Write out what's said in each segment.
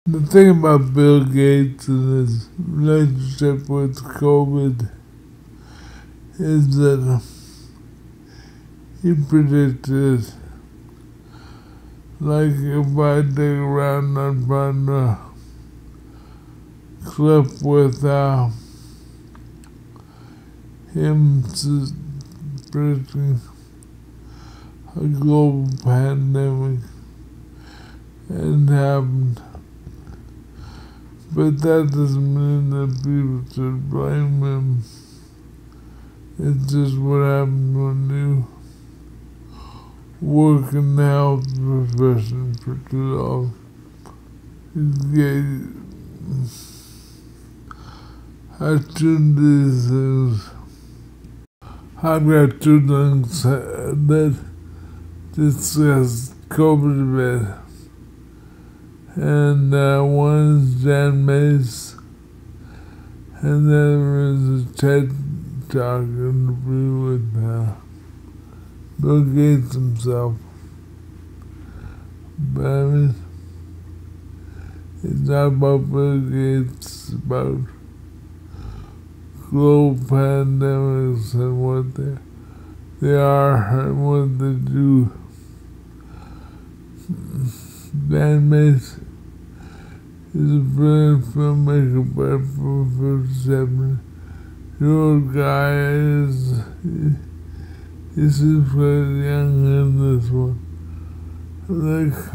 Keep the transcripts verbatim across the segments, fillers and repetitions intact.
The thing about Bill Gates and his relationship with COVID is that he predicted, like if I dig around and find a clip with uh, him predicting a global pandemic and happened. But that doesn't mean that people should blame him. It's just what happens when you work in the health profession for too long. You get, I tuned these things. I've got two things that discuss COVID a bit. And uh, one is Dan Mace, and the other is a TED Talk interview with uh, Bill Gates himself. But I mean, it's not about Bill Gates, it's about global pandemics and what they, they are and what they do. Dan Mace is a brilliant filmmaker, but for a fifty-seven-year-old guy, is he, he seems quite young in this one. Like,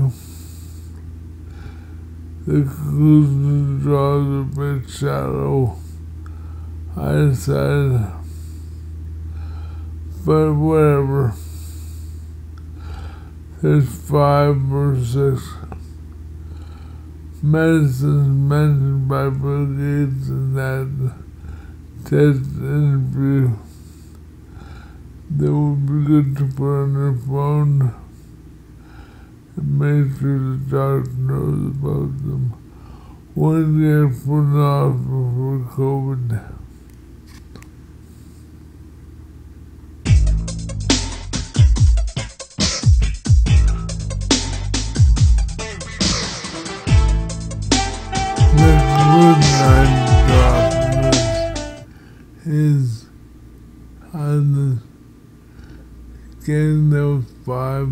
the conclusion draws a bit shallow, I decided, but whatever. There's five or six medicines mentioned by Bill Gates in that TED interview that would be good to put on your phone and make sure the doctor knows about them when they get put off before COVID. Is on the getting those five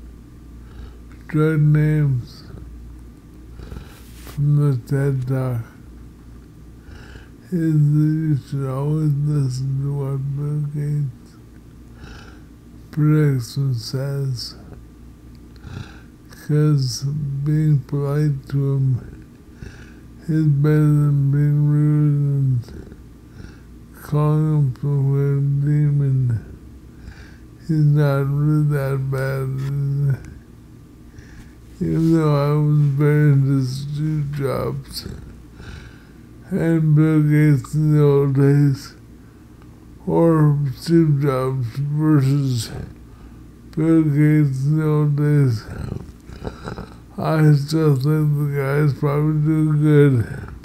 drug names from the TED Talk is that you should always listen to what Bill Gates predicts and says, because being polite to him is better than being rude and calling him from a demon. He's not really that bad. Even though I was very into Steve Jobs and Bill Gates in the old days, or Steve Jobs versus Bill Gates in the old days, I still think the guy's probably doing good.